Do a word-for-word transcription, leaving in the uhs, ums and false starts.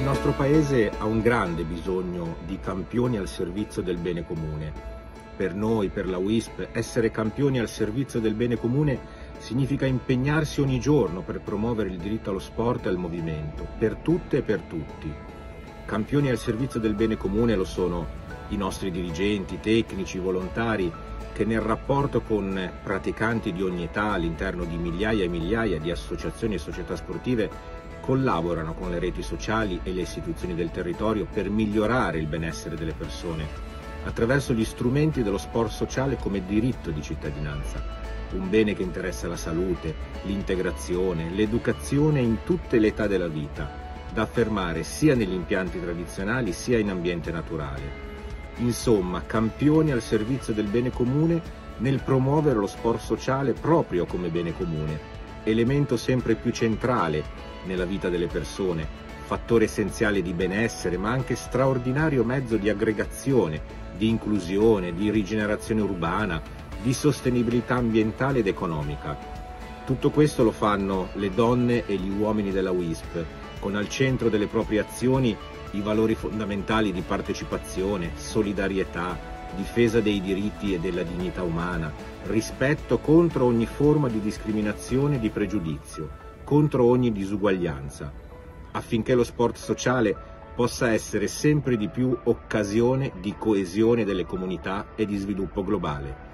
nostro Paese ha un grande bisogno di campioni al servizio del bene comune. Per noi, per la U I S P, essere campioni al servizio del bene comune significa impegnarsi ogni giorno per promuovere il diritto allo sport e al movimento, per tutte e per tutti. Campioni al servizio del bene comune lo sono i nostri dirigenti, tecnici, volontari, che nel rapporto con praticanti di ogni età all'interno di migliaia e migliaia di associazioni e società sportive collaborano con le reti sociali e le istituzioni del territorio per migliorare il benessere delle persone, attraverso gli strumenti dello sport sociale come diritto di cittadinanza, un bene che interessa la salute, l'integrazione, l'educazione in tutte le età della vita, da affermare sia negli impianti tradizionali sia in ambiente naturale. Insomma, campioni al servizio del bene comune nel promuovere lo sport sociale proprio come bene comune, elemento sempre più centrale nella vita delle persone, fattore essenziale di benessere, ma anche straordinario mezzo di aggregazione, di inclusione, di rigenerazione urbana, di sostenibilità ambientale ed economica. Tutto questo lo fanno le donne e gli uomini della U I S P, con al centro delle proprie azioni i valori fondamentali di partecipazione, solidarietà, difesa dei diritti e della dignità umana, rispetto contro ogni forma di discriminazione e di pregiudizio, contro ogni disuguaglianza, affinché lo sport sociale possa essere sempre di più occasione di coesione delle comunità e di sviluppo globale.